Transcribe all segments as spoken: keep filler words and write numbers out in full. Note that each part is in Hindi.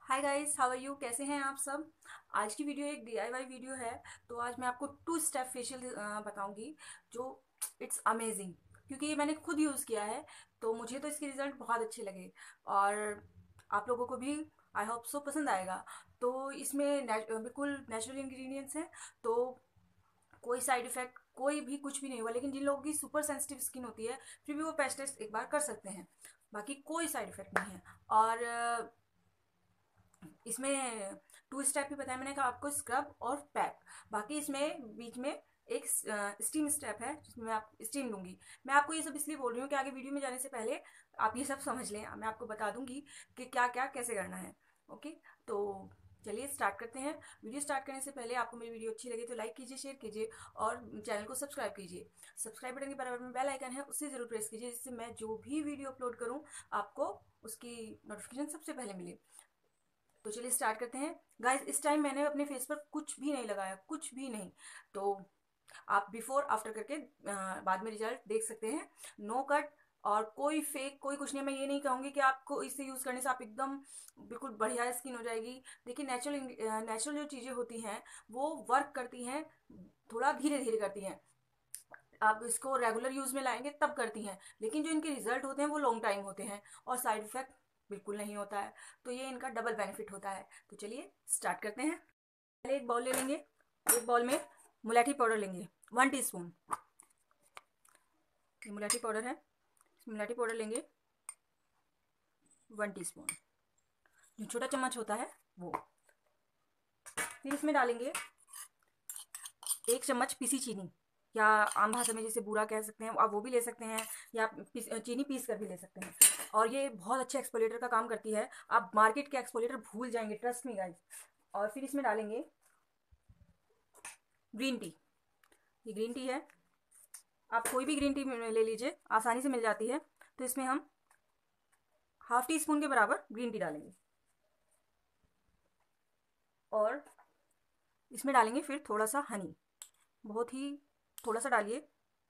Hi guys, how are you? कैसे हैं आप सब? आज की वीडियो एक डीआईवाई वीडियो है। तो आज मैं आपको टू स्टेप फेशियल बताऊंगी जो इट्स अमेजिंग, क्योंकि ये मैंने खुद यूज़ किया है। तो मुझे तो इसके रिजल्ट बहुत अच्छे लगे और आप लोगों को भी आई होप सो पसंद आएगा। तो इसमें नैच- बिल्कुल नेचुरल इंग्रेडिएंट्स हैं। तो कोई साइड इफेक्ट कोई भी कुछ भी नहीं हुआ। लेकिन जिन लोगों की सुपर सेंसिटिव स्किन होती है फिर भी वो पैच टेस्ट एक बार कर सकते हैं। बाकी कोई साइड इफेक्ट नहीं है। और इसमें टू स्टेप भी बताया मैंने, कहा आपको स्क्रब और पैक। बाकी इसमें बीच में एक स्टीम स्टेप है जिसमें मैं आप स्टीम लूंगी। मैं आपको ये सब इसलिए बोल रही हूँ कि आगे वीडियो में जाने से पहले आप ये सब समझ लें। मैं आपको बता दूंगी कि क्या क्या कैसे करना है। ओके, तो चलिए स्टार्ट करते हैं। वीडियो स्टार्ट करने से पहले आपको मेरी वीडियो अच्छी लगे तो लाइक कीजिए, शेयर कीजिए और चैनल को सब्सक्राइब कीजिए। सब्सक्राइब बटन के बराबर में बेल आइकन है, उससे जरूर प्रेस कीजिए जिससे मैं जो भी वीडियो अपलोड करूँ आपको उसकी नोटिफिकेशन सबसे पहले मिले। तो चलिए स्टार्ट करते हैं। गाइस, इस टाइम मैंने अपने फेस पर कुछ भी नहीं लगाया, कुछ भी नहीं। तो आप बिफोर आफ्टर करके अ, बाद में रिजल्ट देख सकते हैं। नो कट और कोई फेक कोई कुछ नहीं। मैं ये नहीं कहूँगी कि आपको इसे यूज़ करने से आप एकदम बिल्कुल बढ़िया स्किन हो जाएगी। देखिए, नेचुरल नेचुरल जो चीज़ें होती हैं वो वर्क करती हैं, थोड़ा धीरे धीरे करती हैं। आप इसको रेगुलर यूज में लाएंगे तब करती हैं, लेकिन जो इनके रिजल्ट होते हैं वो लॉन्ग टाइम होते हैं और साइड इफेक्ट बिल्कुल नहीं होता है। तो ये इनका डबल बेनिफिट होता है। तो चलिए स्टार्ट करते हैं। पहले एक बाउल ले लेंगे। एक बाउल में मुलैठी पाउडर लेंगे, वन टीस्पून। ये मुलैठी पाउडर है। मुलैठी पाउडर लेंगे वन टीस्पून, जो छोटा चम्मच होता है वो। फिर इसमें डालेंगे एक चम्मच पीसी चीनी, या आम भाषा में जिसे बूरा कह सकते हैं आप वो भी ले सकते हैं, या पीस, चीनी पीस कर भी ले सकते हैं। और ये बहुत अच्छे एक्सफोलिएटर का काम करती है। आप मार्केट के एक्सफोलिएटर भूल जाएंगे, ट्रस्ट मी गाइस। और फिर इसमें डालेंगे ग्रीन टी। ये ग्रीन टी है, आप कोई भी ग्रीन टी ले लीजिए, आसानी से मिल जाती है। तो इसमें हम हाफ टी स्पून के बराबर ग्रीन टी डालेंगे और इसमें डालेंगे फिर थोड़ा सा हनी, बहुत ही थोड़ा सा डालिए।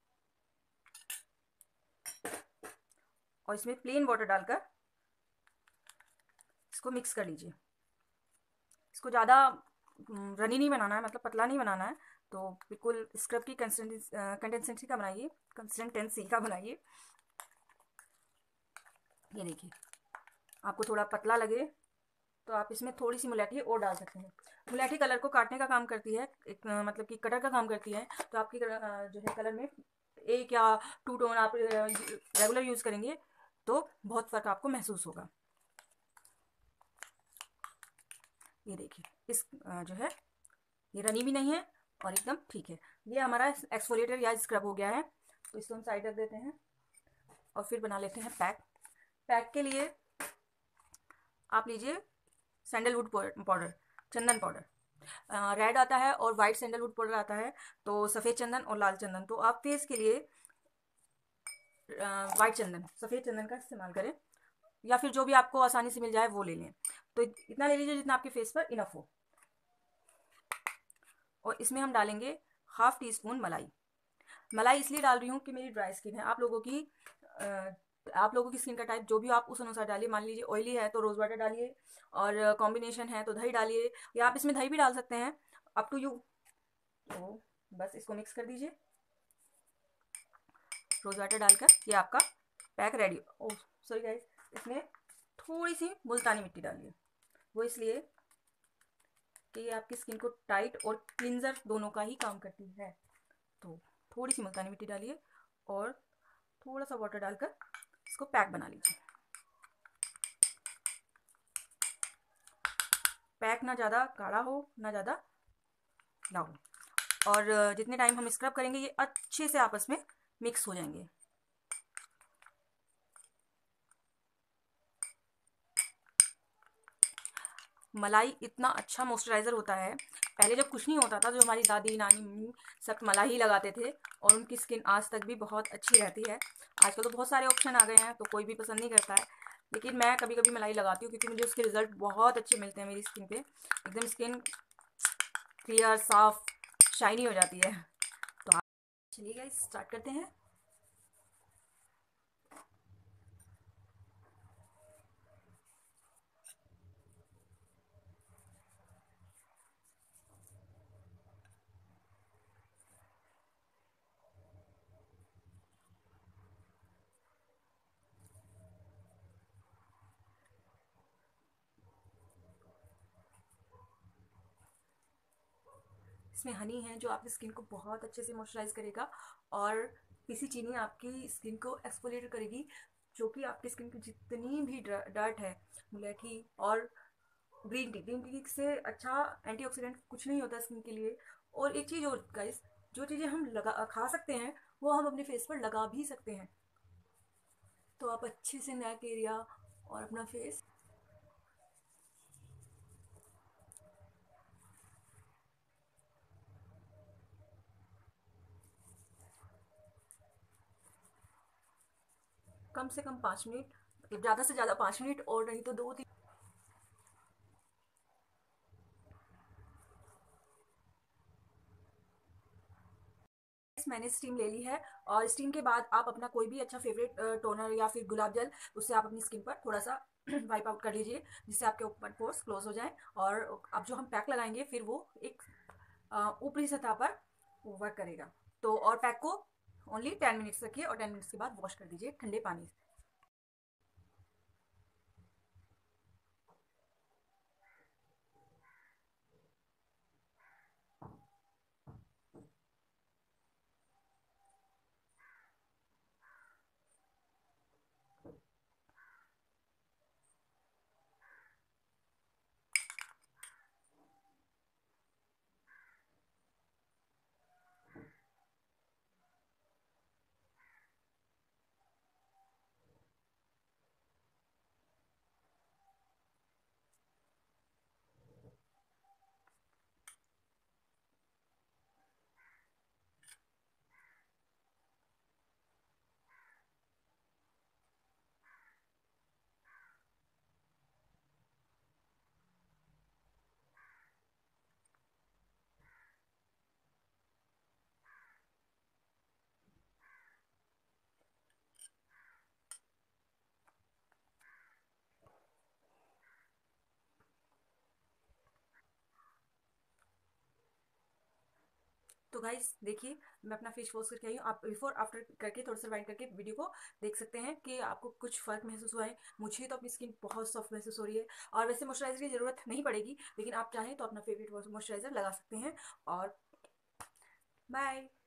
और इसमें प्लेन वाटर डालकर इसको मिक्स कर लीजिए। इसको ज़्यादा रनी नहीं बनाना है, मतलब पतला नहीं बनाना है। तो बिल्कुल स्क्रब की कंसिस्टेंसी का बनाइए, कंसिस्टेंसी का बनाइए। ये देखिए, आपको थोड़ा पतला लगे तो आप इसमें थोड़ी सी मुलैठी और डाल सकते हैं। मुलैठी कलर को काटने का काम करती है, एक मतलब कि कटर का काम करती है। तो आपकी जो है कलर में एक या टू टोन आप रेगुलर यूज़ करेंगे तो बहुत फ़र्क आपको महसूस होगा। ये देखिए, इस जो है ये रनी भी नहीं है और एकदम ठीक है। ये हमारा एक्सफोलिएटर या स्क्रब हो गया है। तो इसको हम साइड रख देते हैं और फिर बना लेते हैं पैक। पैक के लिए आप लीजिए सैंडलवुड पाउडर, चंदन पाउडर। रेड आता है और वाइट सैंडलवुड पाउडर आता है। तो सफ़ेद चंदन और लाल चंदन। तो आप फेस के लिए वाइट चंदन, सफ़ेद चंदन का इस्तेमाल करें, या फिर जो भी आपको आसानी से मिल जाए वो ले लें। तो इतना ले लीजिए जितना आपके फेस पर इनफ हो। और इसमें हम डालेंगे हाफ टी स्पून मलाई। मलाई इसलिए डाल रही हूँ कि मेरी ड्राई स्किन है। आप लोगों की आ, आप लोगों की स्किन का टाइप जो भी आप उस अनुसार डालिए। मान लीजिए ऑयली है तो रोज़ वाटर डालिए, और कॉम्बिनेशन है तो दही डालिए, या आप इसमें दही भी डाल सकते हैं, अप टू यू। तो बस इसको मिक्स कर दीजिए रोज़ वाटर डालकर। ये आपका pack ready. Oh sorry guys, इसमें थोड़ी सी मुल्तानी मिट्टी डालिए। वो इसलिए कि ये आपकी स्किन को टाइट और क्लिनजर दोनों का ही काम करती है। तो थोड़ी सी मुल्तानी मिट्टी डालिए और थोड़ा सा वाटर डालकर इसको पैक बना लीजिए। पैक ना ज़्यादा गाढ़ा हो ना ज़्यादा ना हो। और जितने टाइम हम स्क्रब करेंगे ये अच्छे से आपस में मिक्स हो जाएंगे। मलाई इतना अच्छा मॉइस्चराइज़र होता है। पहले जब कुछ नहीं होता था, जो हमारी दादी नानी मम्मी सब मलाई ही लगाते थे और उनकी स्किन आज तक भी बहुत अच्छी रहती है। आजकल तो बहुत सारे ऑप्शन आ गए हैं तो कोई भी पसंद नहीं करता है, लेकिन मैं कभी कभी मलाई लगाती हूँ क्योंकि मुझे उसके रिजल्ट बहुत अच्छे मिलते हैं। मेरी स्किन पे एकदम स्किन क्लियर, साफ, शाइनी हो जाती है। तो आप चलिए गाइस स्टार्ट करते हैं। इसमें हनी है जो आपकी स्किन को बहुत अच्छे से मॉइस्चराइज करेगा, और पीसी चीनी आपकी स्किन को एक्सफोलिएट करेगी, जो कि आपकी स्किन की जितनी भी डर्ट है, मुलेठी और ग्रीन टी ग्रीन टी से अच्छा एंटीऑक्सीडेंट कुछ नहीं होता स्किन के लिए। और एक चीज़ और गाइस, जो चीज़ें हम लगा खा सकते हैं वो हम अपने फेस पर लगा भी सकते हैं। तो आप अच्छे से नेक एरिया और अपना फेस, कम से कम पाँच मिनट, मतलब ज़्यादा से ज़्यादा पाँच मिनट, और नहीं तो दो तीन। मैंने स्टीम ले ली है, और स्टीम के बाद आप अपना कोई भी अच्छा फेवरेट टोनर या फिर गुलाब जल, उससे आप अपनी स्किन पर थोड़ा सा वाइप आउट कर लीजिए, जिससे आपके ऊपर पोर्स क्लोज हो जाएं। और अब जो हम पैक लगाएंगे फिर वो एक अ, ऊपरी सतह पर वर्क करेगा। तो और पैक को ओनली टेन मिनट्स रखिए, और टेन मिनट्स के बाद वॉश कर दीजिए ठंडे पानी से। तो गाइस देखिए, मैं अपना फेस वॉश करके आई हूँ। आप बिफोर आफ्टर करके थोड़ा सा वाइंड करके वीडियो को देख सकते हैं कि आपको कुछ फर्क महसूस हुआ है। मुझे तो अपनी स्किन बहुत सॉफ्ट महसूस हो रही है, और वैसे मॉइस्चराइजर की जरूरत नहीं पड़ेगी, लेकिन आप चाहें तो अपना फेवरेट मॉइस्चराइजर लगा सकते हैं। और बाय।